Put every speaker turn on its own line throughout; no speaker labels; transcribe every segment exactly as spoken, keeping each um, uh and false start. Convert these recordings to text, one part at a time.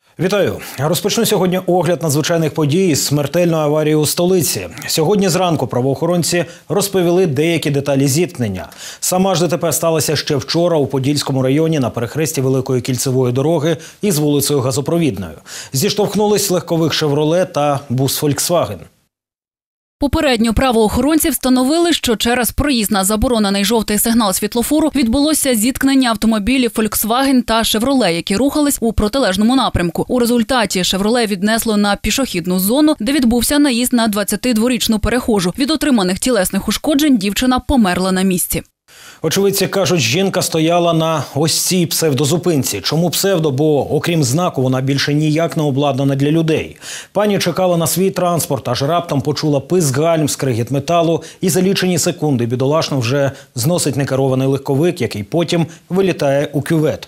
Вітаю! Розпочну сьогодні огляд надзвичайних подій з смертельної аварії у столиці. Сьогодні зранку правоохоронці розповіли деякі деталі зіткнення. Сама ж ДТП сталося ще вчора у Подільському районі на перехресті Великої кільцевої дороги із вулицею Газопровідною. Зіштовхнулись легковик «Шевроле» та бус «Фольксваген».
Попередньо правоохоронці встановили, що через проїзд на заборонений жовтий сигнал світлофору відбулося зіткнення автомобілів «Фольксваген» та «Шевроле», які рухались у протилежному напрямку. У результаті «Шевроле» віднесло на пішохідну зону, де відбувся наїзд на двадцятидворічну перехожу. Від отриманих тілесних ушкоджень дівчина померла на місці.
Очевидці кажуть, жінка стояла на ось цій псевдозупинці. Чому псевдо? Бо, окрім знаку, вона більше ніяк не обладнана для людей. Пані чекала на свій транспорт, аж раптом почула писк гальм, скригіт металу і за лічені секунди бідолашно вже зносить некерований легковик, який потім вилітає у кювет.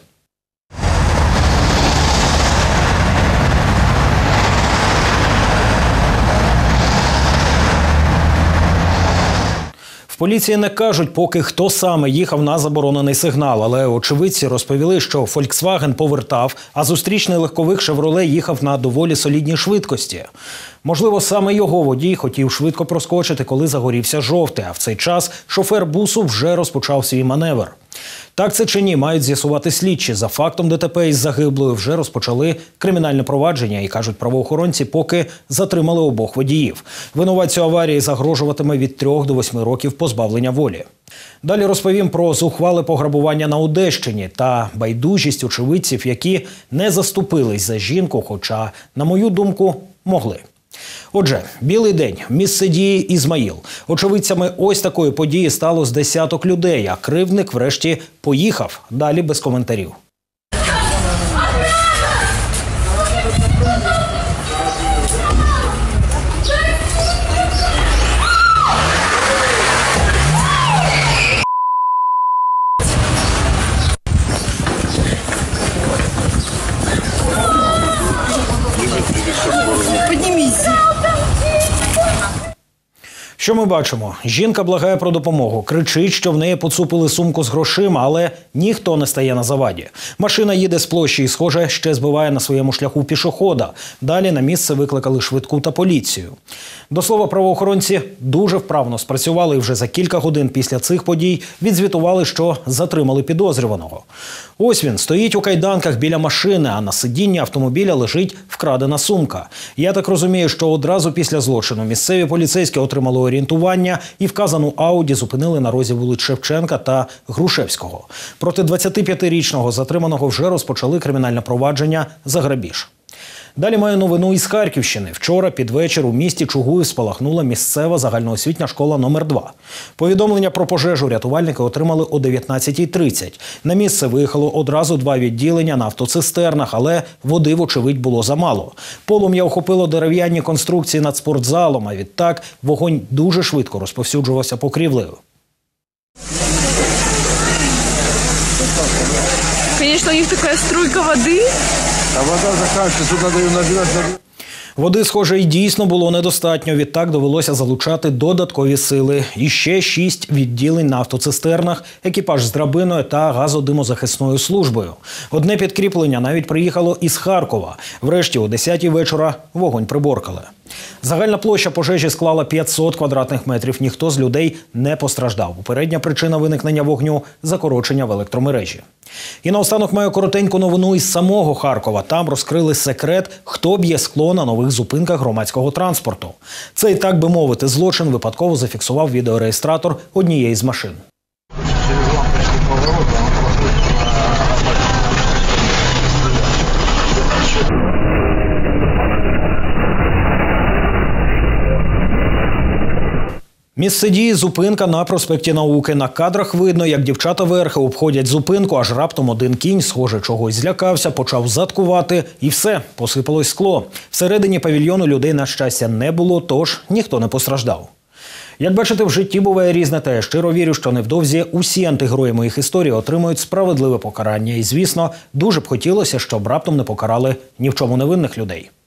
В поліції не кажуть, поки хто саме їхав на заборонений сигнал, але очевидці розповіли, що «Фольксваген» повертав, а зустрічний легковик «Шевроле» їхав на доволі солідній швидкості. Можливо, саме його водій хотів швидко проскочити, коли загорівся жовтий, а в цей час шофер бусу вже розпочав свій маневр. Так це чи ні, мають з'ясувати слідчі. За фактом ДТП із загиблою вже розпочали кримінальне провадження і, кажуть правоохоронці, поки затримали обох водіїв. Винуватцю аварії загрожуватиме від трьох до восьми років позбавлення волі. Далі розповім про зухвале пограбування на Одещині та байдужість очевидців, які не заступились за жінку, хоча, на мою думку, могли. Отже, білий день, місце дії Ізмаїл. Очевидцями ось такої події стало з десяток людей, а кривдник врешті поїхав. Далі без коментарів. Що ми бачимо? Жінка благає про допомогу. Кричить, що в неї поцупили сумку з грошима, але ніхто не стає на заваді. Машина їде з площі і, схоже, ще збиває на своєму шляху пішохода. Далі на місце викликали швидку та поліцію. До слова, правоохоронці дуже вправно спрацювали і вже за кілька годин після цих подій відзвітували, що затримали підозрюваного. Ось він, стоїть у кайданках біля машини, а на сидінні автомобіля лежить вкрадена сумка. Я так розумію, що одразу після злочину місцеві поліцейські отримали орієнтування і вказану Ауді зупинили на розі вулиць Шевченка та Грушевського. Проти двадцятип'ятирічного затриманого вже розпочали кримінальне провадження за грабіж. Далі маю новину із Харківщини. Вчора під вечір у місті Чугуїв спалахнула місцева загальноосвітня школа номер два. Повідомлення про пожежу рятувальники отримали о дев'ятнадцятій тридцять. На місце виїхало одразу два відділення на автоцистернах, але води, вочевидь, було замало. Полум'я охопило дерев'яні конструкції над спортзалом, а відтак вогонь дуже швидко розповсюджувався покрівлею.
Конечно, у них такая струйка воды.
А вода заканчивается, тут надо ее набирать.
Води, схоже, і дійсно було недостатньо. Відтак довелося залучати додаткові сили. І ще шість відділень на автоцистернах, екіпаж з драбиною та газодимозахисною службою. Одне підкріплення навіть приїхало із Харкова. Врешті о десятій вечора вогонь приборкали. Загальна площа пожежі склала п'ятсот квадратних метрів. Ніхто з людей не постраждав. Попередня причина виникнення вогню – закорочення в електромережі. І наостанок маю коротеньку новину із самого Харкова. Там розкрили секрет, хто б'є скло на нових зупинках громадського транспорту. Цей, так би мовити, злочин випадково зафіксував відеореєстратор однієї з машин. Місце дії – зупинка на проспекті Науки. На кадрах видно, як дівчата-верхи обходять зупинку, аж раптом один кінь, схоже, чогось злякався, почав заткувати і все, посипалось скло. Всередині павільйону людей, на щастя, не було, тож ніхто не постраждав. Як бачите, в житті буває різне, та я щиро вірю, що невдовзі усі антигерої моїх історій отримують справедливе покарання. І, звісно, дуже б хотілося, щоб раптом не покарали ні в чому невинних людей.